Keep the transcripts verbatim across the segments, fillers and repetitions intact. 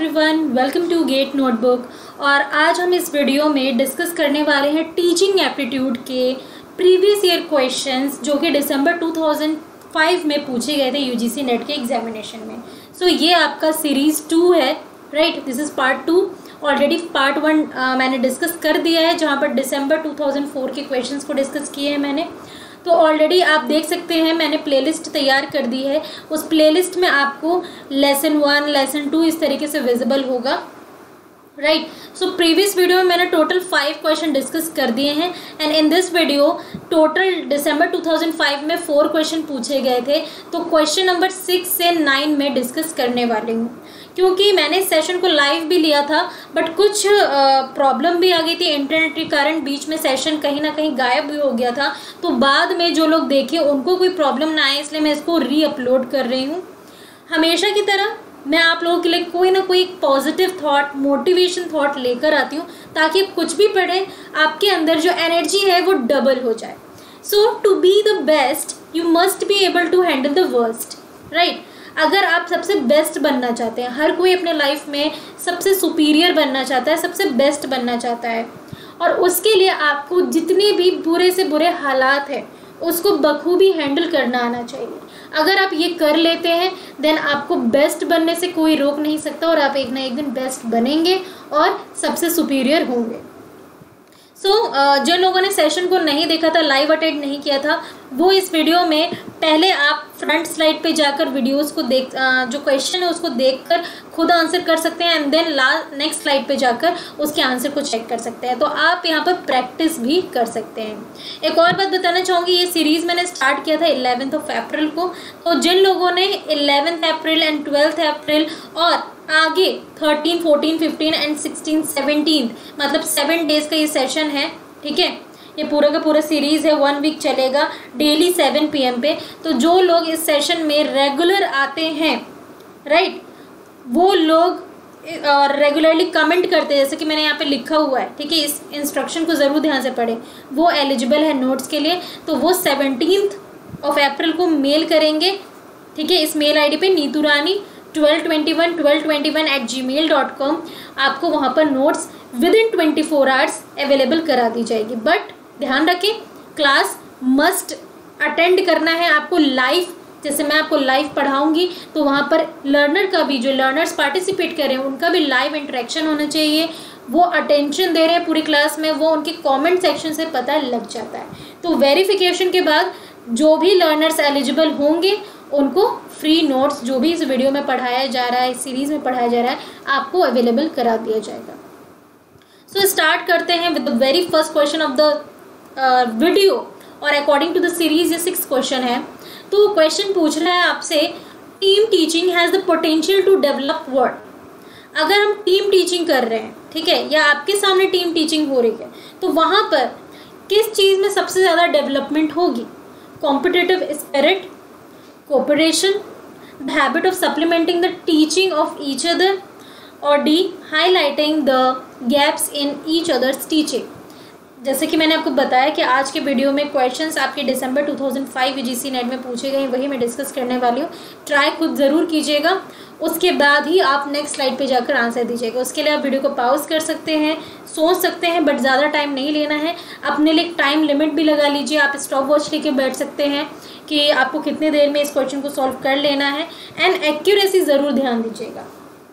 Everyone, welcome to Gate Notebook. और आज हम इस वीडियो में डिस्कस करने वाले हैं टीचिंग एप्टीट्यूड के प्रीवियस ईयर क्वेश्चंस जो कि दिसंबर दो हज़ार पाँच में पूछे गए थे यूजीसी नेट के एग्जामिनेशन में। सो so, ये आपका सीरीज़ टू है, right. This is part two. Already part one मैंने डिस्कस कर दिया है, जहाँ पर दिसंबर दो हज़ार चार के क्वेश्चंस को डिस्कस किए हैं मैंने। तो ऑलरेडी आप देख सकते हैं मैंने प्लेलिस्ट तैयार कर दी है। उस प्लेलिस्ट में आपको लेसन वन, लेसन टू इस तरीके से विजिबल होगा, राइट। सो प्रीवियस वीडियो में मैंने टोटल फाइव क्वेश्चन डिस्कस कर दिए हैं and in this video total दिसंबर दो हज़ार पाँच में फोर क्वेश्चन पूछे गए थे। तो क्वेश्चन नंबर सिक्स से नाइन में डिस्कस करने वाली हूँ, क्योंकि मैंने इस सेशन को लाइव भी लिया था बट कुछ प्रॉब्लम भी आ गई थी इंटरनेट के कारण। बीच में सेशन कहीं ना कहीं गायब भी हो गया था, तो बाद में जो लोग देखे उनको कोई प्रॉब्लम ना आए, इसलिए मैं इसको री अपलोड कर रही हूँ। हमेशा की तरह मैं आप लोगों के लिए कोई ना कोई पॉजिटिव थॉट, मोटिवेशन थॉट लेकर आती हूँ, ताकि आप कुछ भी पढ़ें आपके अंदर जो एनर्जी है वो डबल हो जाए। So to be the best you must be able to handle the worst, right. अगर आप सबसे बेस्ट बनना चाहते हैं, हर कोई अपने लाइफ में सबसे सुपीरियर बनना चाहता है, सबसे बेस्ट बनना चाहता है, और उसके लिए आपको जितने भी बुरे से बुरे हालात हैं उसको बखूबी हैंडल करना आना चाहिए। अगर आप ये कर लेते हैं देन आपको बेस्ट बनने से कोई रोक नहीं सकता और आप एक ना एक दिन बेस्ट बनेंगे और सबसे सुपीरियर होंगे। सो so, uh, जिन लोगों ने सेशन को नहीं देखा था, लाइव अटेंड नहीं किया था, वो इस वीडियो में पहले आप फ्रंट स्लाइड पे जाकर वीडियोस को देख uh, जो क्वेश्चन है उसको देखकर खुद आंसर कर सकते हैं and then last next slide पे जाकर उसके आंसर को चेक कर सकते हैं। तो आप यहाँ पर प्रैक्टिस भी कर सकते हैं। एक और बात बताना चाहूँगी, ये सीरीज़ मैंने स्टार्ट किया था इलेवेंथ ऑफ अप्रैल को। तो जिन लोगों ने eleventh April and twelfth April और आगे thirteen, fourteen, fifteen and sixteen, seventeen मतलब सेवन डेज का ये सेशन है, ठीक है। ये पूरा का पूरा सीरीज़ है, वन वीक चलेगा डेली सेवन पी एम पे। तो जो लोग इस सेशन में रेगुलर आते हैं, राइट, वो लोग और रेगुलरली कमेंट करते हैं, जैसे कि मैंने यहाँ पे लिखा हुआ है, ठीक है। इस इंस्ट्रक्शन को ज़रूर ध्यान से पढ़ें, वो एलिजिबल है नोट्स के लिए। तो वो सेवनटीन्थ ऑफ अप्रैल को मेल करेंगे, ठीक है, इस मेल आई डी पे Neetu Rani twelve twenty one twelve twenty one at Gmail dot com. आपको वहाँ पर notes within twenty four hours available करा दी जाएगी। बट ध्यान रखें, क्लास मस्ट अटेंड करना है आपको लाइव। जैसे मैं आपको लाइव पढ़ाऊंगी तो वहाँ पर लर्नर का भी, जो लर्नर्स पार्टिसिपेट कर रहे हैं उनका भी लाइव इंटरेक्शन होना चाहिए। वो अटेंशन दे रहे हैं पूरी क्लास में, वो उनके कमेंट सेक्शन से पता लग जाता है। तो वेरिफिकेशन के बाद जो भी लर्नर्स एलिजिबल होंगे उनको फ्री नोट्स जो भी इस वीडियो में पढ़ाया जा रहा है, इस सीरीज़ में पढ़ाया जा रहा है, आपको अवेलेबल करा दिया जाएगा। सो so, स्टार्ट करते हैं with the very first question of the video. और अकॉर्डिंग टू द सीरीज ये सिक्स क्वेश्चन है। तो क्वेश्चन पूछ रहा है आपसे, team teaching has the potential to develop word. अगर हम टीम टीचिंग कर रहे हैं, ठीक है, या आपके सामने टीम टीचिंग हो रही है, तो वहाँ पर किस चीज़ में सबसे ज़्यादा डेवलपमेंट होगी? Competitive spirit, cooperation, the habit of supplementing the teaching of each other, और D, highlighting the gaps in each other's teaching। जैसे कि मैंने आपको बताया कि आज के वीडियो में क्वेश्चंस आपके दिसंबर दो हज़ार पाँच यूजीसी नेट में पूछे गए, वही मैं डिस्कस करने वाली हूँ। ट्राई खुद ज़रूर कीजिएगा, उसके बाद ही आप नेक्स्ट स्लाइड पे जाकर आंसर दीजिएगा। उसके लिए आप वीडियो को पॉज कर सकते हैं, सोच सकते हैं, बट ज़्यादा टाइम नहीं लेना है। अपने लिए टाइम लिमिट भी लगा लीजिए, आप स्टॉप वॉच लेके बैठ सकते हैं कि आपको कितने देर में इस क्वेश्चन को सॉल्व कर लेना है, एंड एक्यूरेसी ज़रूर ध्यान दीजिएगा।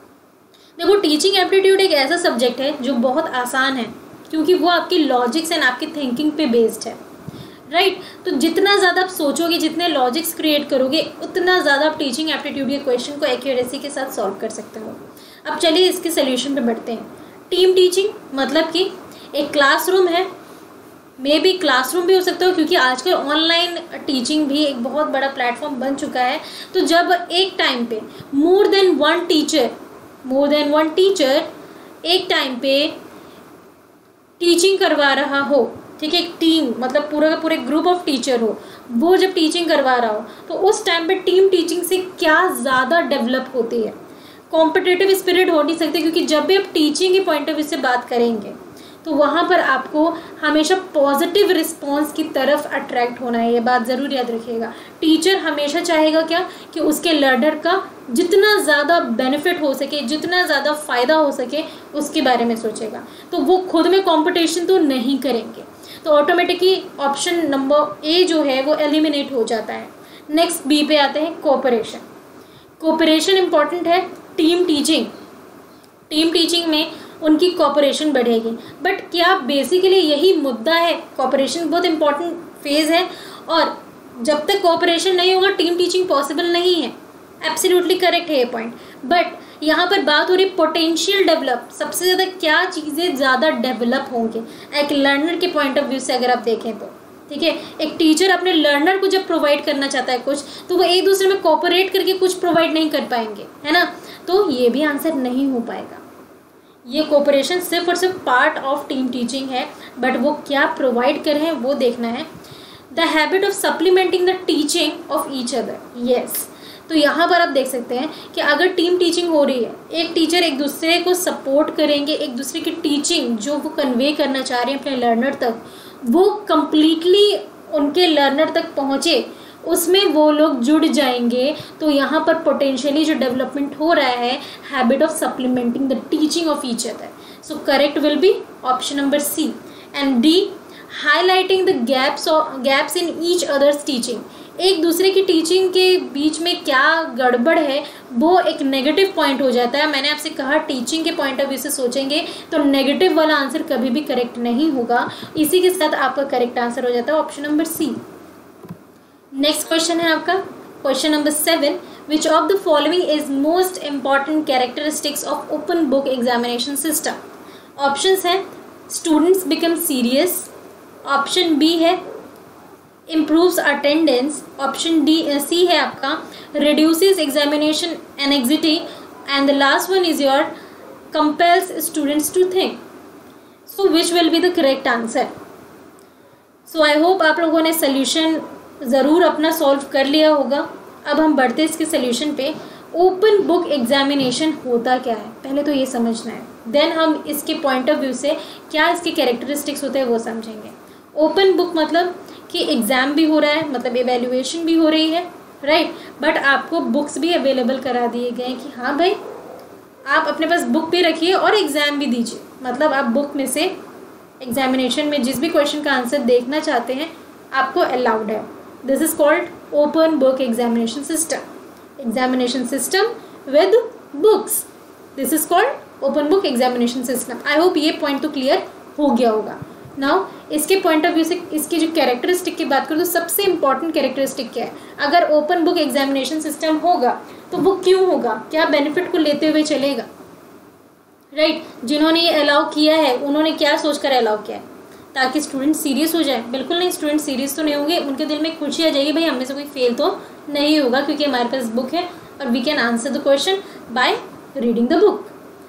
देखो, टीचिंग एप्टीट्यूड एक ऐसा सब्जेक्ट है जो बहुत आसान है, क्योंकि वो आपकी लॉजिक्स एंड आपकी थिंकिंग पे बेस्ड है, राइट right? तो जितना ज़्यादा आप सोचोगे, जितने लॉजिक्स क्रिएट करोगे, उतना ज़्यादा आप टीचिंग एप्टीट्यूड के क्वेश्चन को एक्यूरेसी के साथ सॉल्व कर सकते हो। अब चलिए इसके सोल्यूशन पे बढ़ते हैं। टीम टीचिंग मतलब कि एक क्लासरूम है, मे बी क्लासरूम भी हो सकता हो, क्योंकि आजकल ऑनलाइन टीचिंग भी एक बहुत बड़ा प्लेटफॉर्म बन चुका है। तो जब एक टाइम पे more than one teacher more than one teacher एक टाइम पे टीचिंग करवा रहा हो, ठीक है, एक टीम मतलब पूरा का पूरे ग्रुप ऑफ टीचर हो, वो जब टीचिंग करवा रहा हो, तो उस टाइम पे टीम टीचिंग से क्या ज़्यादा डेवलप होती है। कॉम्पिटिटिव स्पिरिट हो नहीं सकती, क्योंकि जब भी आप टीचिंग के पॉइंट ऑफ व्यू से बात करेंगे तो वहाँ पर आपको हमेशा पॉजिटिव रिस्पॉन्स की तरफ अट्रैक्ट होना है, ये बात ज़रूर याद रखिएगा। टीचर हमेशा चाहेगा क्या कि उसके लर्नर का जितना ज़्यादा बेनिफिट हो सके, जितना ज़्यादा फ़ायदा हो सके उसके बारे में सोचेगा, तो वो खुद में कंपटीशन तो नहीं करेंगे। तो ऑटोमेटिकली ऑप्शन नंबर ए जो है वो एलिमिनेट हो जाता है। नेक्स्ट बी पे आते हैं, कोऑपरेशन। कोऑपरेशन इम्पॉर्टेंट है। टीम टीचिंग, टीम टीचिंग में उनकी कोऑपरेशन बढ़ेगी। बट क्या बेसिकली यही मुद्दा है? कोऑपरेशन बहुत इंपॉर्टेंट फेज़ है, और जब तक कोऑपरेशन नहीं होगा टीम टीचिंग पॉसिबल नहीं है। एब्सोल्युटली करेक्ट है ये पॉइंट। बट यहाँ पर बात हो रही पोटेंशियल डेवलप, सबसे ज़्यादा क्या चीज़ें ज़्यादा डेवलप होंगे एक लर्नर के पॉइंट ऑफ व्यू से अगर आप देखें तो, ठीक है। एक टीचर अपने लर्नर को जब प्रोवाइड करना चाहता है कुछ, तो वो एक दूसरे में कोऑपरेट करके कुछ प्रोवाइड नहीं कर पाएंगे, है ना। तो ये भी आंसर नहीं हो पाएगा। ये कोऑपरेशन सिर्फ और सिर्फ पार्ट ऑफ टीम टीचिंग है, बट वो क्या प्रोवाइड कर रहे हैं वो देखना है। The habit of supplementing the teaching of each other, yes. तो यहाँ पर आप देख सकते हैं कि अगर टीम टीचिंग हो रही है, एक टीचर एक दूसरे को सपोर्ट करेंगे, एक दूसरे की टीचिंग जो वो कन्वे करना चाह रहे हैं अपने लर्नर तक, वो कम्प्लीटली उनके लर्नर तक पहुँचे, उसमें वो लोग जुड़ जाएंगे। तो यहाँ पर पोटेंशियली जो डेवलपमेंट हो रहा है, habit of supplementing the teaching of each other. So correct will be option number C. And D, highlighting the gaps gaps in each other's teaching. एक दूसरे की टीचिंग के बीच में क्या गड़बड़ है वो एक नेगेटिव पॉइंट हो जाता है। मैंने आपसे कहा टीचिंग के पॉइंट ऑफ व्यू से सोचेंगे तो नेगेटिव वाला आंसर कभी भी करेक्ट नहीं होगा। इसी के साथ आपका करेक्ट आंसर हो जाता है option number C. Next question है आपका question number seven, which of the following is most important characteristics of open book examination system. Options हैं, students become serious, option B है improves attendance, option D C है आपका reduces examination anxiety, and the last one is your compels students to think. So which will be the correct answer? So I hope आप लोगों ने solution ज़रूर अपना solve कर लिया होगा। अब हम बढ़ते इसके सोल्यूशन पे। ओपन बुक एग्जामिनेशन होता क्या है पहले तो ये समझना है, देन हम इसके पॉइंट ऑफ व्यू से क्या इसके कैरेक्टरिस्टिक्स होते हैं वो समझेंगे। ओपन बुक मतलब कि एग्ज़ाम भी हो रहा है, मतलब एवेल्युएशन भी हो रही है, राइट, बट आपको बुक्स भी अवेलेबल करा दिए गए हैं कि हाँ भाई आप अपने पास बुक भी रखिए और एग्ज़ाम भी दीजिए। मतलब आप बुक में से एग्जामिनेशन में जिस भी क्वेश्चन का आंसर देखना चाहते हैं आपको अलाउड है। This is called open book examination system. Examination system with books, this is called open book examination system. I hope ये पॉइंट तो क्लियर हो गया होगा। नाउ इसके पॉइंट ऑफ व्यू से इसकी जो कैरेक्टरिस्टिक की बात करूँ तो सबसे इंपॉर्टेंट कैरेक्टरिस्टिक क्या है? अगर ओपन बुक एग्जामिनेशन सिस्टम होगा तो वो क्यों होगा, क्या बेनिफिट को लेते हुए चलेगा, राइट right? जिन्होंने ये अलाउ किया है उन्होंने क्या सोचकर अलाउ किया है? ताकि स्टूडेंट सीरियस हो जाए? बिल्कुल नहीं, स्टूडेंट सीरियस तो नहीं होंगे, उनके दिल में खुशी आ जाएगी भाई हमें से कोई फेल तो नहीं होगा क्योंकि हमारे पास बुक है और we can answer the question by reading the book.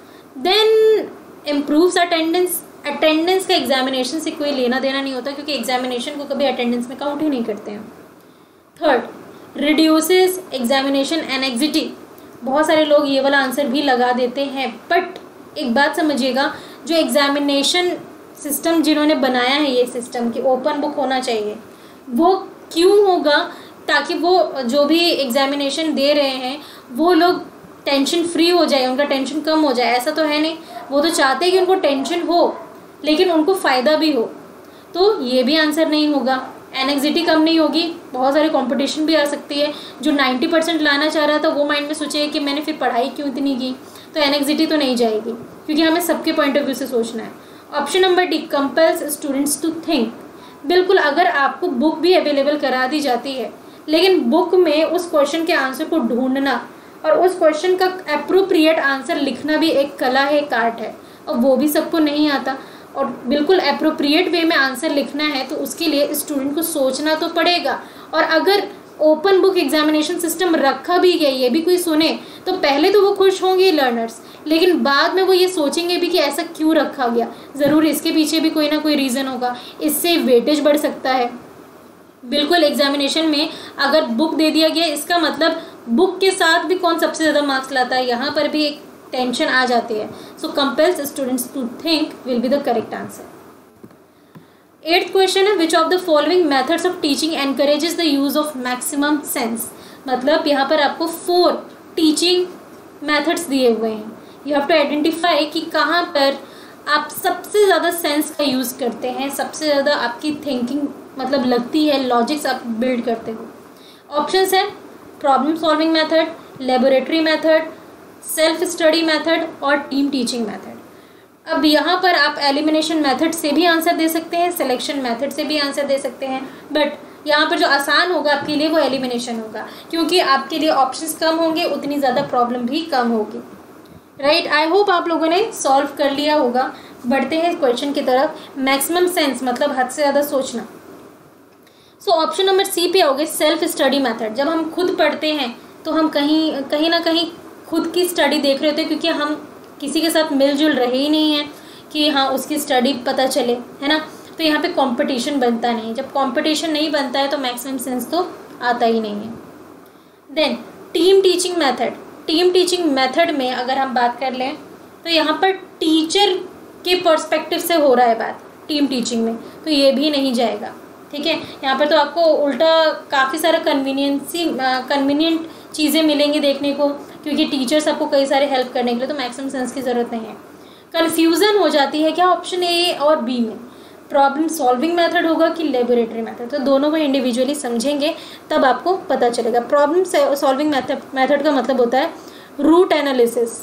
Then improves attendance. Attendance का एग्जामिनेशन से कोई लेना देना नहीं होता क्योंकि एग्जामिनेशन को कभी अटेंडेंस में काउंट ही नहीं करते हैं। Third, reduces examination anxiety. बहुत सारे लोग ये वाला आंसर भी लगा देते हैं, बट एक बात समझिएगा, जो एग्जामिनेशन सिस्टम जिन्होंने बनाया है ये सिस्टम कि ओपन बुक होना चाहिए, वो क्यों होगा? ताकि वो जो भी एग्जामिनेशन दे रहे हैं वो लोग टेंशन फ्री हो जाए, उनका टेंशन कम हो जाए। ऐसा तो है नहीं, वो तो चाहते हैं कि उनको टेंशन हो लेकिन उनको फ़ायदा भी हो। तो ये भी आंसर नहीं होगा। एनेक्सिटी कम नहीं होगी, बहुत सारे कंपटीशन भी आ सकती है। जो नाइन्टी परसेंट लाना चाह रहा था वो माइंड में सोचेगा कि मैंने फिर पढ़ाई क्यों इतनी की, तो एनेक्सिटी तो नहीं जाएगी क्योंकि हमें सबके पॉइंट ऑफ व्यू से सोचना है। Option number D, compels students to think. बिल्कुल, अगर आपको बुक भी अवेलेबल करा दी जाती है लेकिन बुक में उस क्वेश्चन के आंसर को ढूंढना और उस क्वेश्चन का अप्रोप्रिएट आंसर लिखना भी एक कला है, एक आर्ट है, और वो भी सबको नहीं आता। और बिल्कुल अप्रोप्रिएट वे में आंसर लिखना है तो उसके लिए स्टूडेंट को सोचना तो पड़ेगा। और अगर ओपन बुक एग्जामिनेशन सिस्टम रखा भी गया, ये भी कोई सुने तो पहले तो वो खुश होंगे लर्नर्स, लेकिन बाद में वो ये सोचेंगे भी कि ऐसा क्यों रखा गया, ज़रूर इसके पीछे भी कोई ना कोई रीज़न होगा, इससे वेटेज बढ़ सकता है। बिल्कुल, एग्जामिनेशन में अगर बुक दे दिया गया इसका मतलब बुक के साथ भी कौन सबसे ज़्यादा मार्क्स लाता है, यहाँ पर भी एक टेंशन आ जाती है. So compels students to think will be the correct answer. Eighth question है which of the following methods of teaching encourages the use of maximum sense. मतलब यहाँ पर आपको फोर टीचिंग मेथड्स दिए हुए हैं. यू हैव टू आइडेंटिफाई कि कहाँ पर आप सबसे ज़्यादा सेंस का यूज़ करते हैं, सबसे ज़्यादा आपकी थिंकिंग मतलब लगती है, लॉजिक्स आप बिल्ड करते हो. ऑप्शंस है problem solving method, laboratory method, self study method और टीम टीचिंग मेथड. अब यहाँ पर आप एलिमिनेशन मेथड से भी आंसर दे सकते हैं, सिलेक्शन मेथड से भी आंसर दे सकते हैं, बट यहाँ पर जो आसान होगा आपके लिए वो एलिमिनेशन होगा, क्योंकि आपके लिए ऑप्शंस कम होंगे, उतनी ज़्यादा प्रॉब्लम भी कम होगी. राइट, आई होप आप लोगों ने सॉल्व कर लिया होगा. बढ़ते हैं क्वेश्चन की तरफ. मैक्सिमम सेंस मतलब हद से ज़्यादा सोचना. सो ऑप्शन नंबर सी पे आओगे सेल्फ स्टडी मेथड. जब हम खुद पढ़ते हैं तो हम कहीं कहीं ना कहीं खुद की स्टडी देख रहे होते हैं, क्योंकि हम किसी के साथ मिलजुल रहे ही नहीं हैं कि हाँ उसकी स्टडी पता चले, है ना. तो यहाँ पे कंपटीशन बनता नहीं. जब कंपटीशन नहीं बनता है तो मैक्सिमम सेंस तो आता ही नहीं है. Then team teaching method. Team teaching method में अगर हम बात कर लें तो यहाँ पर टीचर के पर्सपेक्टिव से हो रहा है बात टीम टीचिंग में, तो ये भी नहीं जाएगा. ठीक है, यहाँ पर तो आपको उल्टा काफ़ी सारा कन्वीनियंसी कन्वीनियंट चीज़ें मिलेंगी देखने को, क्योंकि टीचर्स आपको कई सारे हेल्प करने के लिए, तो मैक्सिमम सेंस की ज़रूरत नहीं है. कन्फ्यूज़न हो जाती है क्या ऑप्शन ए और बी में, प्रॉब्लम सॉल्विंग मेथड होगा कि लेबोरेटरी मेथड. तो दोनों को इंडिविजुअली समझेंगे तब आपको पता चलेगा. प्रॉब्लम सॉल्विंग मेथड मेथड का मतलब होता है रूट एनालिसिस.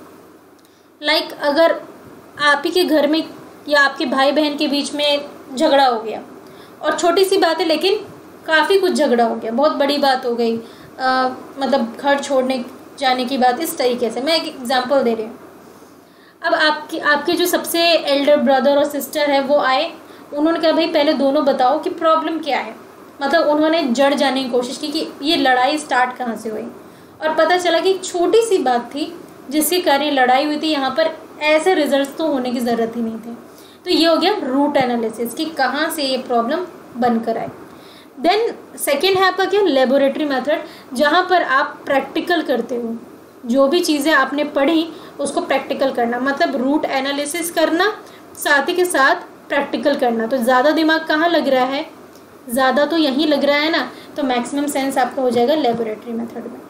लाइक अगर आप ही के घर में या आपके भाई बहन के बीच में झगड़ा हो गया, और छोटी सी बात है लेकिन काफ़ी कुछ झगड़ा हो गया, बहुत बड़ी बात हो गई, आ, मतलब घर छोड़ने जाने की बात, इस तरीके से मैं एक एग्जांपल दे रही हूँ. अब आपकी आपके जो सबसे एल्डर ब्रदर और सिस्टर है वो आए, उन्होंने कहा भाई पहले दोनों बताओ कि प्रॉब्लम क्या है. मतलब उन्होंने जड़ जाने की कोशिश की कि ये लड़ाई स्टार्ट कहाँ से हुई, और पता चला कि एक छोटी सी बात थी जिसके कारण लड़ाई हुई थी. यहाँ पर ऐसे रिजल्ट्स तो होने की ज़रूरत ही नहीं थी. तो ये हो गया रूट एनालिसिस कि कहाँ से ये प्रॉब्लम बनकर आए. देन सेकेंड है आपका क्या, लेबोरेटरी मेथड, जहाँ पर आप प्रैक्टिकल करते हो. जो भी चीज़ें आपने पढ़ी उसको प्रैक्टिकल करना, मतलब रूट एनालिसिस करना साथ ही के साथ प्रैक्टिकल करना. तो ज़्यादा दिमाग कहाँ लग रहा है, ज़्यादा तो यहीं लग रहा है ना, तो मैक्सिमम सेंस आपका हो जाएगा लेबोरेटरी मेथड में.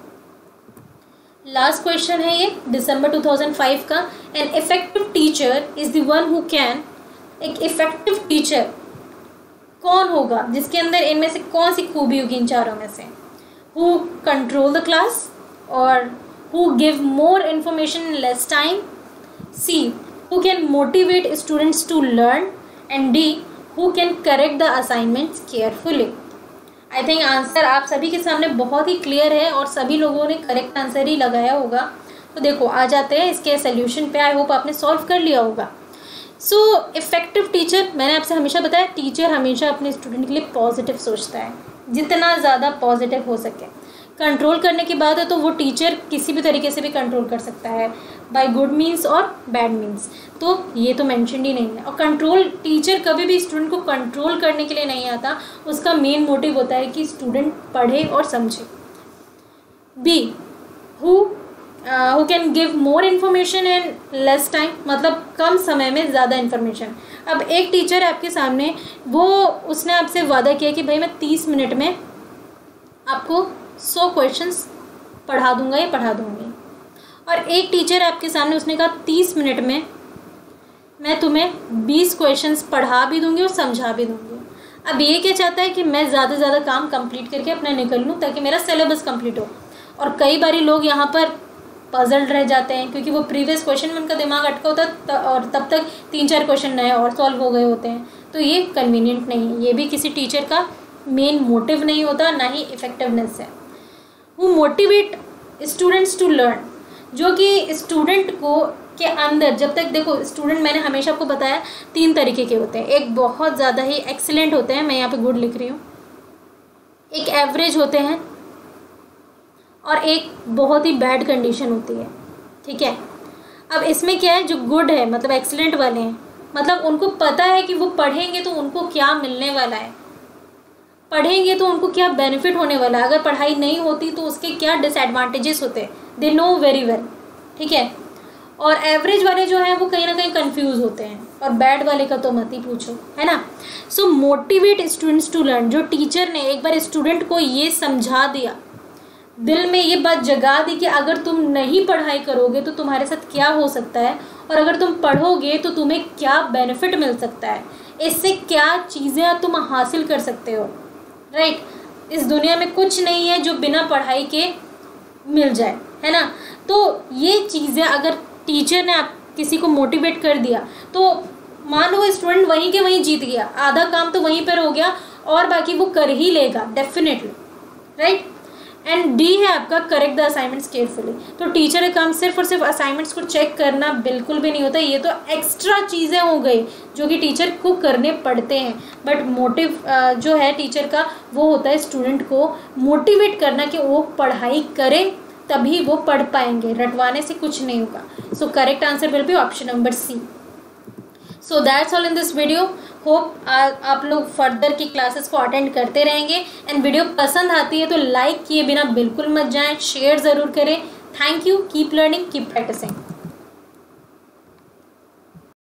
लास्ट क्वेश्चन है ये दिसंबर टू थाउजेंड फाइव का. An effective teacher is the one who can. एक इफेक्टिव टीचर कौन होगा जिसके अंदर इनमें से कौन सी खूबी होगी इन चारों में से. हु कंट्रोल द क्लास, और who give more information in less time, C who can motivate students to learn, and D who can correct the assignments carefully. I think answer आप सभी के सामने बहुत ही क्लियर है और सभी लोगों ने करेक्ट आंसर ही लगाया होगा. तो देखो आ जाते हैं इसके सोल्यूशन पे. आई होप आपने सॉल्व कर लिया होगा. सो इफेक्टिव टीचर, मैंने आपसे हमेशा बताया टीचर हमेशा अपने स्टूडेंट के लिए पॉजिटिव सोचता है, जितना ज़्यादा पॉजिटिव हो सके. कंट्रोल करने की बात है तो वो टीचर किसी भी तरीके से भी कंट्रोल कर सकता है, बाय गुड मीन्स और बैड मीन्स, तो ये तो मेंशन ही नहीं है. और कंट्रोल टीचर कभी भी स्टूडेंट को कंट्रोल करने के लिए नहीं आता, उसका मेन मोटिव होता है कि स्टूडेंट पढ़े और समझे. B who who can give more information in less time, मतलब कम समय में ज़्यादा इन्फॉर्मेशन. अब एक टीचर है आपके सामने, वो उसने आपसे वादा किया कि भाई मैं तीस मिनट में आपको सौ क्वेश्चंस पढ़ा दूंगा या पढ़ा दूंगी. और एक टीचर आपके सामने, उसने कहा तीस मिनट में मैं तुम्हें बीस क्वेश्चंस पढ़ा भी दूंगी और समझा भी दूंगी. अब ये क्या चाहता है कि मैं ज़्यादा से ज़्यादा काम कंप्लीट करके अपना निकल लूँ ताकि मेरा सिलेबस कंप्लीट हो. और कई बारी लोग यहाँ पर पजल्ड रह जाते हैं क्योंकि वो प्रीवियस क्वेश्चन में उनका दिमाग अटका होता है और तब तक तीन चार क्वेश्चन नए और सॉल्व हो गए होते हैं. तो ये कन्वीनियंट नहीं है, ये भी किसी टीचर का मेन मोटिव नहीं होता, ना ही इफेक्टिवनेस है. Who motivate students to learn, जो कि स्टूडेंट को के अंदर, जब तक देखो स्टूडेंट, मैंने हमेशा आपको बताया तीन तरीके के होते हैं. एक बहुत ज़्यादा ही एक्सीलेंट होते हैं, मैं यहाँ पे गुड लिख रही हूँ. एक एवरेज होते हैं और एक बहुत ही बैड कंडीशन होती है. ठीक है, अब इसमें क्या है, जो गुड है मतलब एक्सीलेंट वाले हैं, मतलब उनको पता है कि वो पढ़ेंगे तो उनको क्या मिलने वाला है, पढ़ेंगे तो उनको क्या बेनिफिट होने वाला है, अगर पढ़ाई नहीं होती तो उसके क्या डिसएडवांटेजेस होते हैं, दे नो वेरी वेल. ठीक है, और एवरेज वाले जो हैं वो कहीं ना कहीं कंफ्यूज होते हैं, और बैड वाले का तो मत ही पूछो, है ना। So motivate students to learn, जो टीचर ने एक बार स्टूडेंट को ये समझा दिया, दिल में ये बात जगा दी कि अगर तुम नहीं पढ़ाई करोगे तो तुम्हारे साथ क्या हो सकता है, और अगर तुम पढ़ोगे तो तुम्हें क्या बेनिफिट मिल सकता है, इससे क्या चीज़ें तुम हासिल कर सकते हो, राइट। इस दुनिया में कुछ नहीं है जो बिना पढ़ाई के मिल जाए, है ना। तो ये चीज़ें अगर टीचर ने आप किसी को मोटिवेट कर दिया तो मान लो स्टूडेंट वहीं के वहीं जीत गया, आधा काम तो वहीं पर हो गया और बाकी वो कर ही लेगा डेफिनेटली, राइट। एंड डी है आपका करेक्ट द असाइनमेंट्स केयरफुली। तो टीचर का काम सिर्फ और सिर्फ असाइनमेंट्स को चेक करना बिल्कुल भी नहीं होता, ये तो एक्स्ट्रा चीज़ें हो गई जो कि टीचर को करने पड़ते हैं। बट मोटिव जो है टीचर का वो होता है स्टूडेंट को मोटिवेट करना कि वो पढ़ाई करे, तभी वो पढ़ पाएंगे, रटवाने से कुछ नहीं होगा। So correct answer will be option number C. So that's all in this video. Hope आप लोग फर्दर की क्लासेस को अटेंड करते रहेंगे। एंड वीडियो पसंद आती है तो लाइक किए बिना बिल्कुल मत जाएं, शेयर ज़रूर करें। Thank you, keep learning, keep practising.